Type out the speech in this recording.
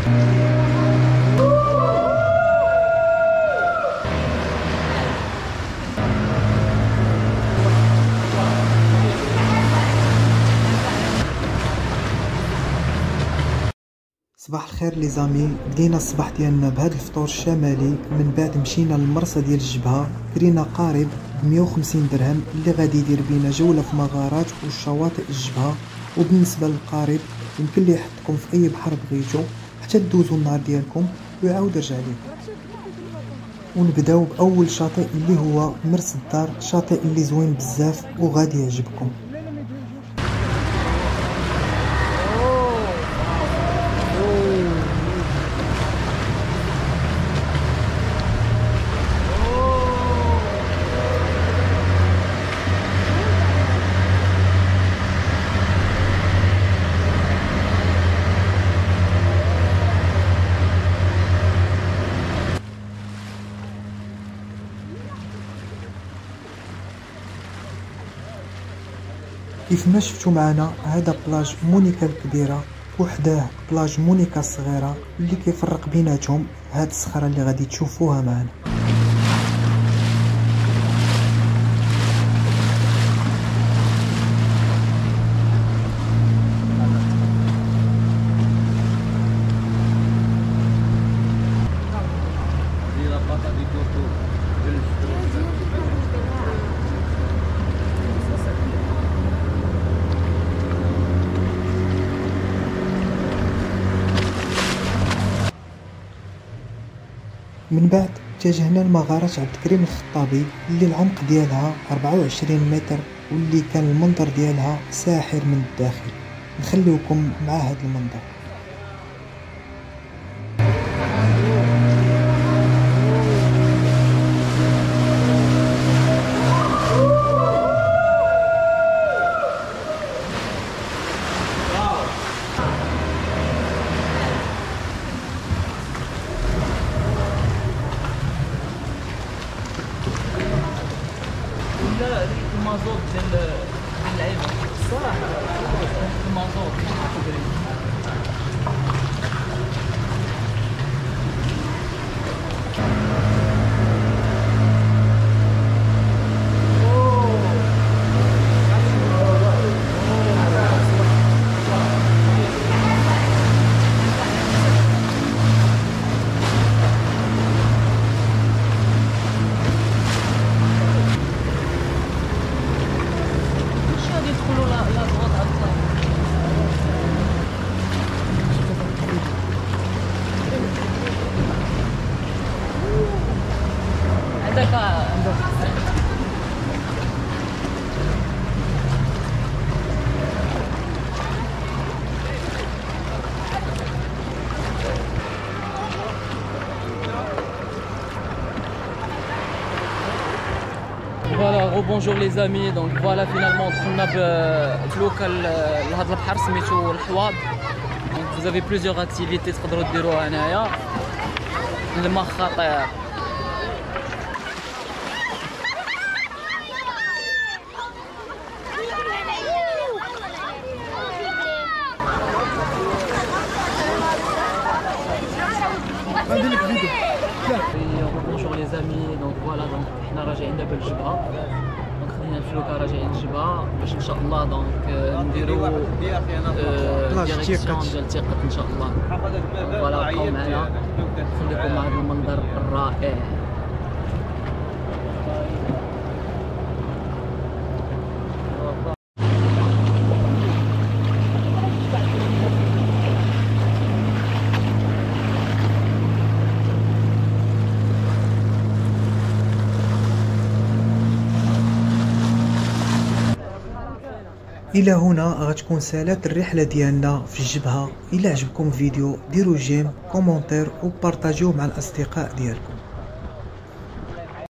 صباح الخير لي زامي. بدينا الصباح ديالنا بهذا الفطور الشمالي، من بعد مشينا للمرسى ديال الجبهه، كرينا قارب ب 150 درهم اللي غادي يدير بينا جوله في مغارات وشواطئ الجبهه. وبالنسبه للقارب يمكن ليه يحطكم في اي بحر بغيتو حتى تدوزوا النهار ديالكم ويعاود يرجع لكم. ونبداو باول شاطئ اللي هو مرس الدار، شاطئ اللي زوين بزاف وغادي يعجبكم. كيف ما شفتوا معنا، هذا بلاج مونيكا الكبيره وحداه بلاج مونيكا الصغيره، اللي كيفرق بيناتهم هاد الصخره اللي غادي تشوفوها معنا. من بعد اتجهنا لمغارة عبد الكريم الخطابي اللي العمق ديالها 24 متر، واللي كان المنظر ديالها ساحر من الداخل. نخليوكم مع هذا المنظر. المازوت ديال اللعيبه الصراحه، المازوت Voilà, rebonjour les amis. Donc voilà, finalement دخلنا في لوكال لهذا البحر سميتو الحواض. Donc vous avez plusieurs activités تقدروا ديروها هنايا. الماء خطير. Bonjour les amis, donc voilà, donc حنا راجعين دابا للجبهة. دونك خدينا الفلوكة راجعين للجبهة باش ان شاء الله دونك نديرو ديريكسيون ديال تيقط ان شاء الله. فوالا بقاو معنا، نخليكم مع هذا المنظر الرائع. الى هنا غتكون سالات الرحله ديالنا في الجبهه. الى عجبكم الفيديو ديروا جيم، كومونتير وبارطاجيوه مع الاصدقاء ديالكم.